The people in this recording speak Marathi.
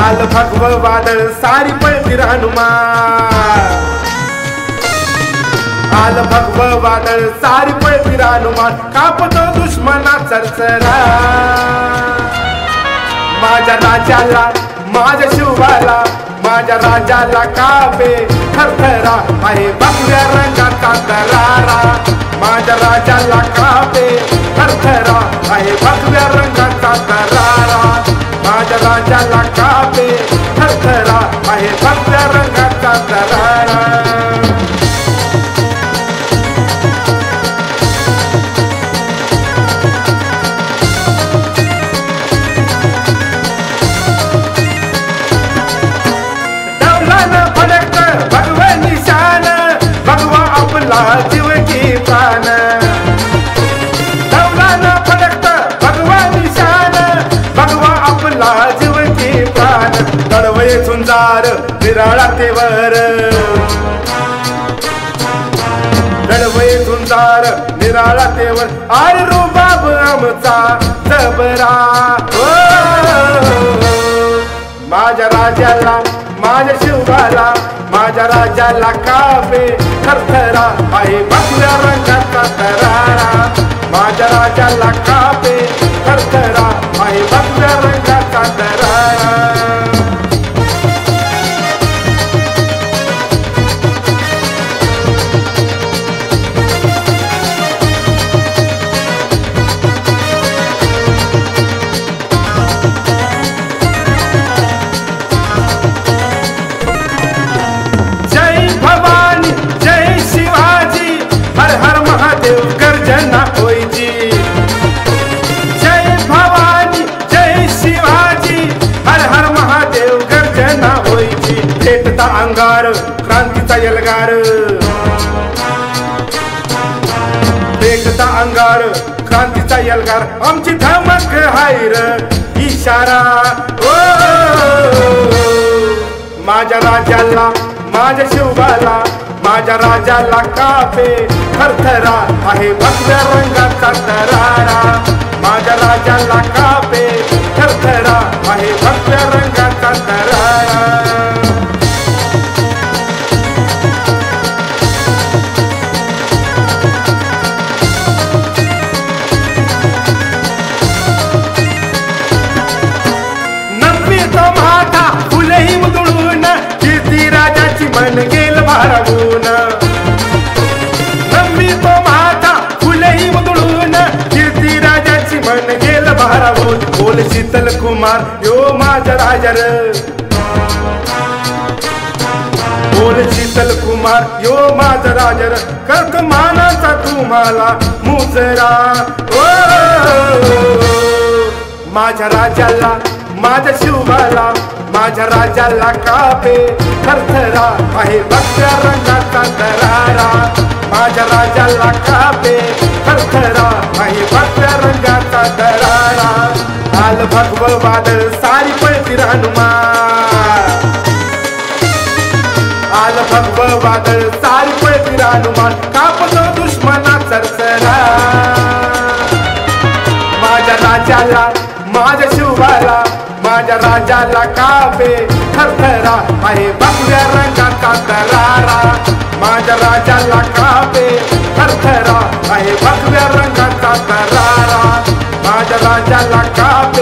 आल भगव वादळ सारी पळती हनुमान, आल भगव वादळ सारी पळती हनुमान, कापतो दुश्मना चरचरा। माझ्या राजाला माझ्या शिवाला माझ्या राजाला कापे थरथरा, आहे भगव्या रंगाचा दरारा। माझ्या राजाला कापे थरथरा, आहे भगव्या रंगाचा दरारा। माझ्या राजाला कापे थरथरा, आहे भगव्या रंगाचा दरारा। जीव की प्राण दौलाना फडकत भगवा निशान, भगवा आपला जीव की प्राण। दळवये झुंजार विराळा तेवर, दळवये झुंजार निराळा तेवर, आरे रुबाब आमचा जबरा। माझ्या राजाला माझ्या शिवाला माझ्या राजाला कापे थरथरा, आहे भगव्या रंगाचा दरारा। माझ्या राजाला कापे थरथरा, आहे भगव्या रंगाचा दरारा। पेटता अंगार क्रांतीचा यलगार, पेटता अंगार क्रांतीचा यलगार, आमची धमक हायर इशारा। माझ्या राजाला माझ्या शिवाला माझ्या राजाला कापे थरथरा, आहे भगव्या रंगाचा दरारा। माझ्या राजाला कापे थरथरा, आहे भगव्या रंगाचा दरारा। मन गेल भारावून नम्मी तो माझा फुलेही उधळून, कीर्ती राजाची मन गेल भारावून। बोल शीतल कुमार यो माझा राजा र, बोल शीतल कुमार यो माझा राजा र, करत मानाचा तुम्हाला मुजरा। माझ्या राजाला माझ्या शिवाला माझ्या राजाला कापे थरथरा, आहे भगव्या रंगाचा दरारा। माझ्या राजाला कापे थरथरा, आहे भगव्या रंगाचा दरारा। आल भगव वादळ सारी पळती हनुमान, आल भगव वादळ सारी पळती हनुमान, कापतो दुश्मना चरचरा। माझ्या राजाला माझ्या शिवाला माझ्या राजाला कापे थरथरा, आहे भगव्या रंगाचा दरारा। माझ्या राजाला कापे थरथरा, आहे भगव्या रंगाचा दरारा। माझ्या राजाला कापे